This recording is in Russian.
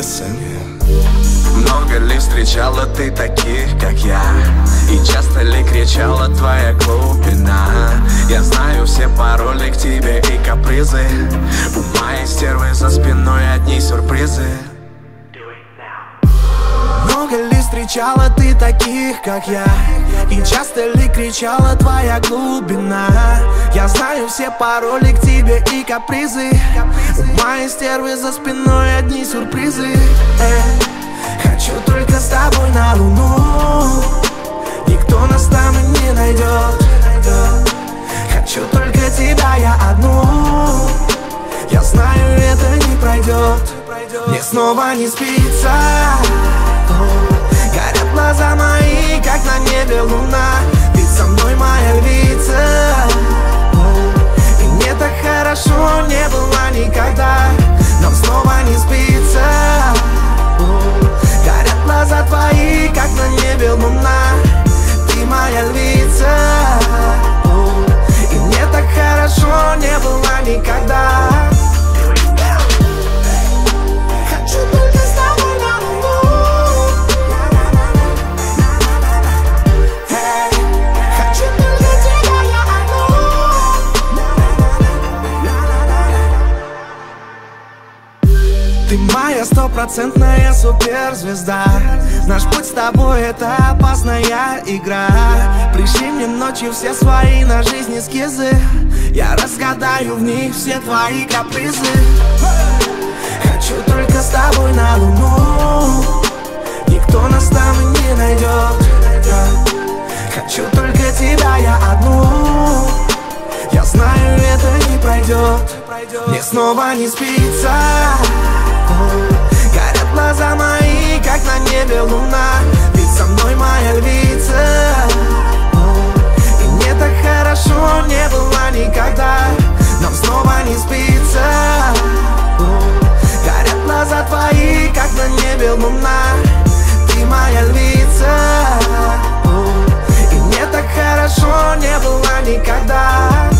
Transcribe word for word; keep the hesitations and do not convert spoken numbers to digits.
listen. Много ли встречала ты таких, как я? И часто ли кричала твоя глубина? Я знаю все пароли к тебе и капризы. У моей стервы за спиной одни сюрпризы. Много ли встречала ты таких, как я? И часто ли кричала твоя глубина? Я знаю все пароли к тебе и капризы. У моей стервы за спиной одни сюрпризы. Эй, хочу только с тобой на луну. Никто нас там и не найдет. Хочу только тебя, я одну. Я знаю, это не пройдет. Мне снова не спится. Горят глаза мои, как на небе луна. Ведь со мной моя львица. И мне так хорошо не было никогда. Нам снова не спится. Горят глаза твои, как на небе луна. Ты моя львица. И мне так хорошо не было никогда. Ты моя стопроцентная суперзвезда. Наш путь с тобой — это опасная игра. Пришли мне ночью все свои на жизнь эскизы. Я разгадаю в них все твои капризы. Хочу только с тобой на луну. Никто нас там и не найдет. Хочу только тебя, я одну. Я знаю, это не пройдет. Мне снова не спится. Горят глаза мои, как на небе луна. Ведь со мной моя львица. И мне так хорошо не было никогда. Нам снова не спится. Горят глаза твои, как на небе луна. Ты моя львица. И мне так хорошо не было никогда.